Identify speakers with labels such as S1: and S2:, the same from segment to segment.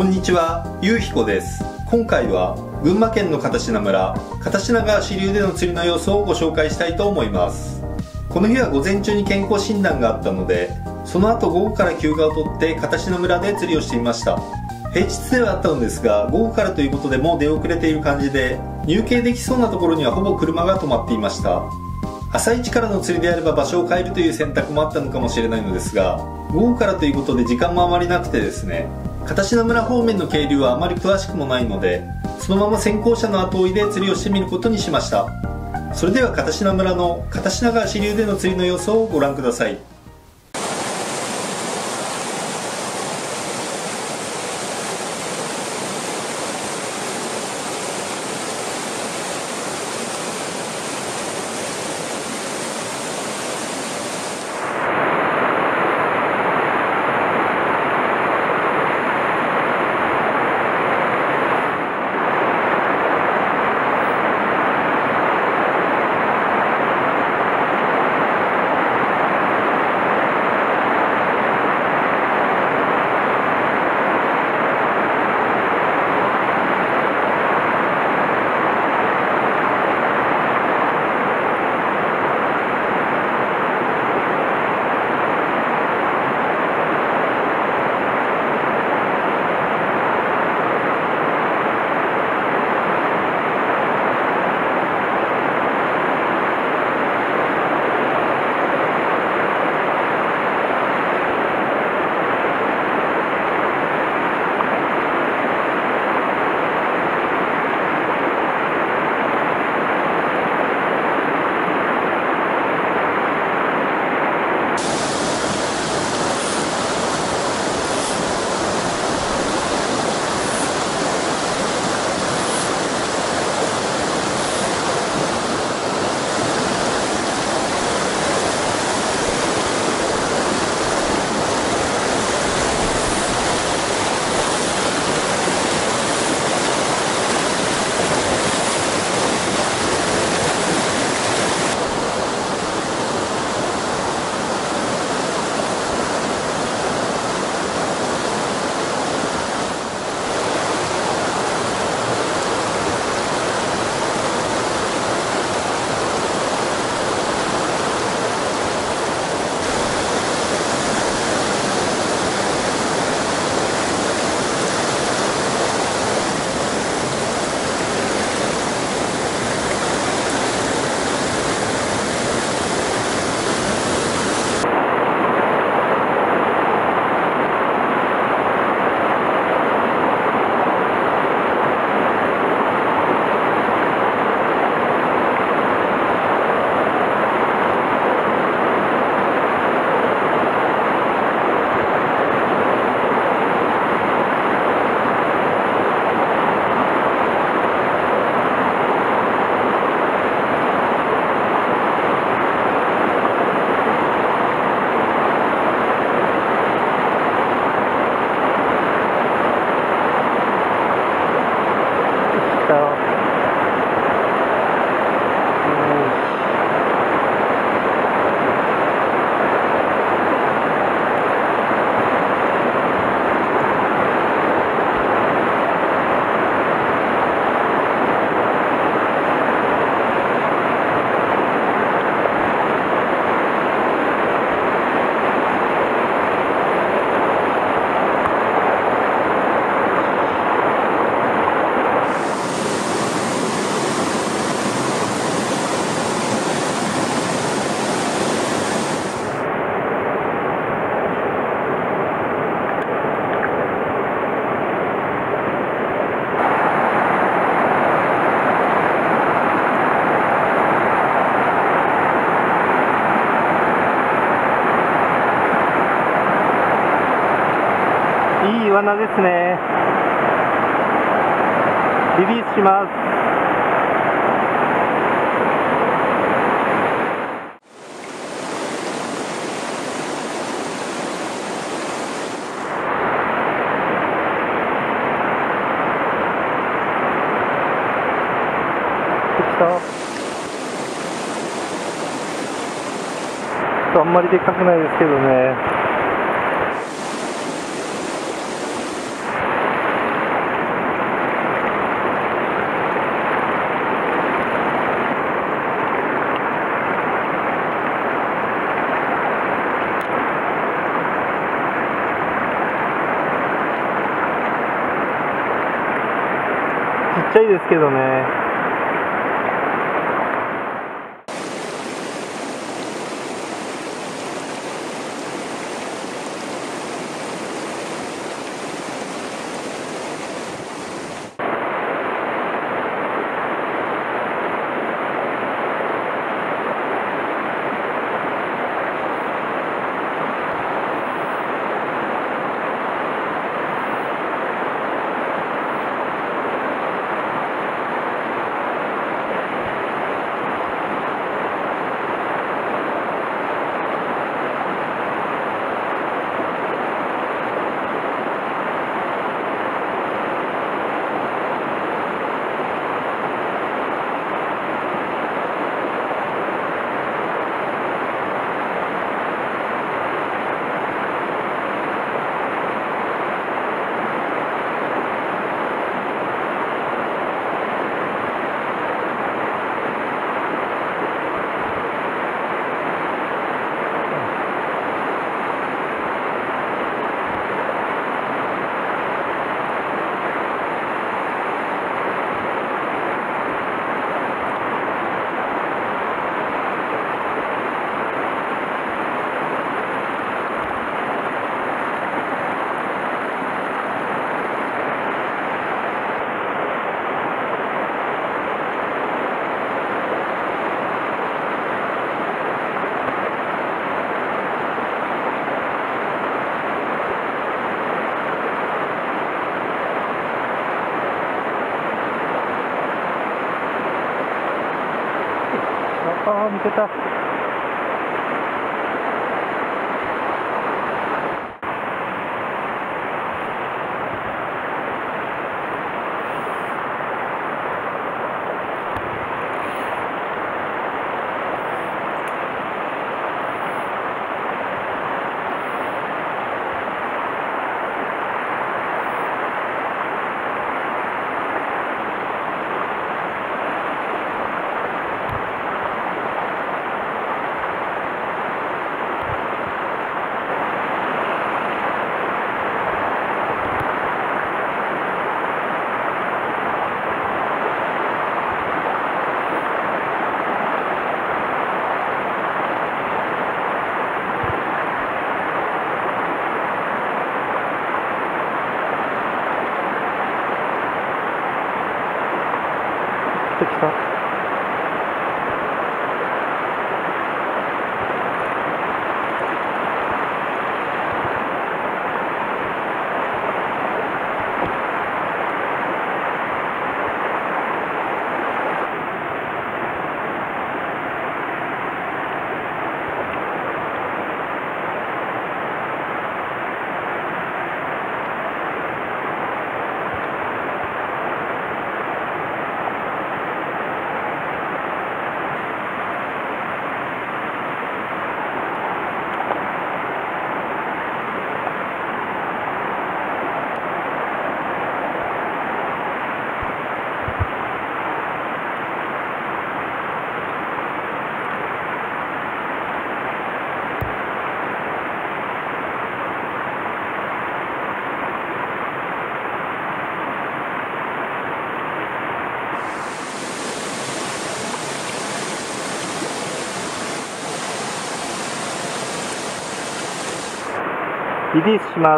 S1: こんにちは、ゆうひこです。今回は群馬県の片品村、片品川支流での釣りの様子をご紹介したいと思います。この日は午前中に健康診断があったので、その後午後から休暇を取って片品村で釣りをしていました。平日ではあったのですが、午後からということでもう出遅れている感じで、入渓できそうなところにはほぼ車が止まっていました。朝一からの釣りであれば場所を変えるという選択もあったのかもしれないのですが、午後からということで時間もあまりなくてですね、片品村方面の渓流はあまり詳しくもないので、そのまま先行者の後追いで釣りをしてみることにしました。それでは片品村の片品川支流での釣りの様子をご覧ください。
S2: いい罠ですね。リリースします。あんまりでかくないですけどね。 ちゃいいですけどね。ああ、抜けた。来た。リリースします。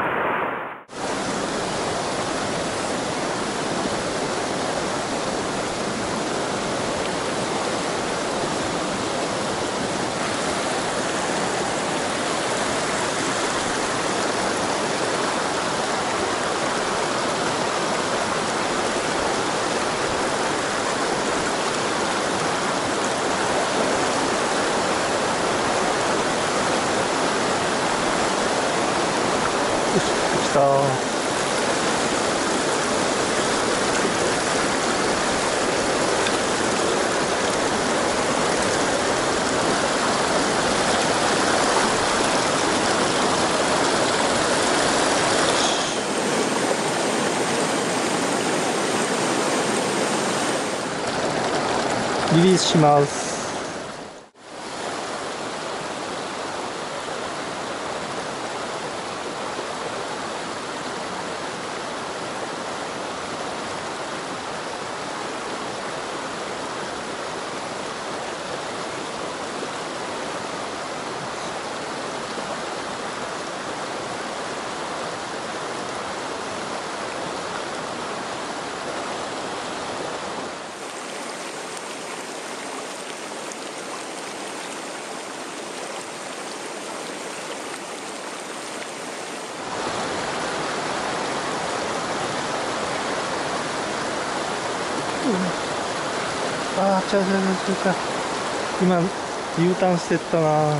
S2: 来た。リリースします。 あー、違う違う違う違う。今 U ターンしてったな。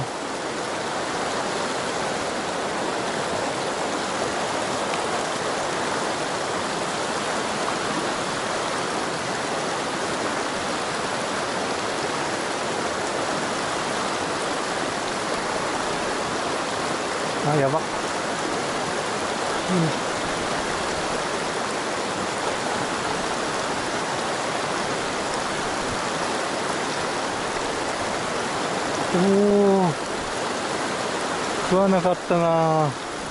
S2: あ、やば。おお、食わなかったな。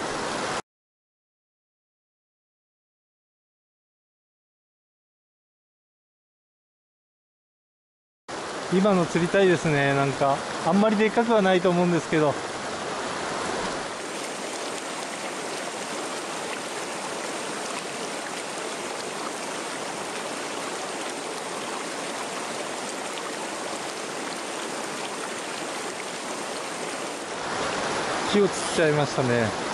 S2: 今の釣りたいですね。なんかあんまりでっかくはないと思うんですけど。火をつっちゃいましたね。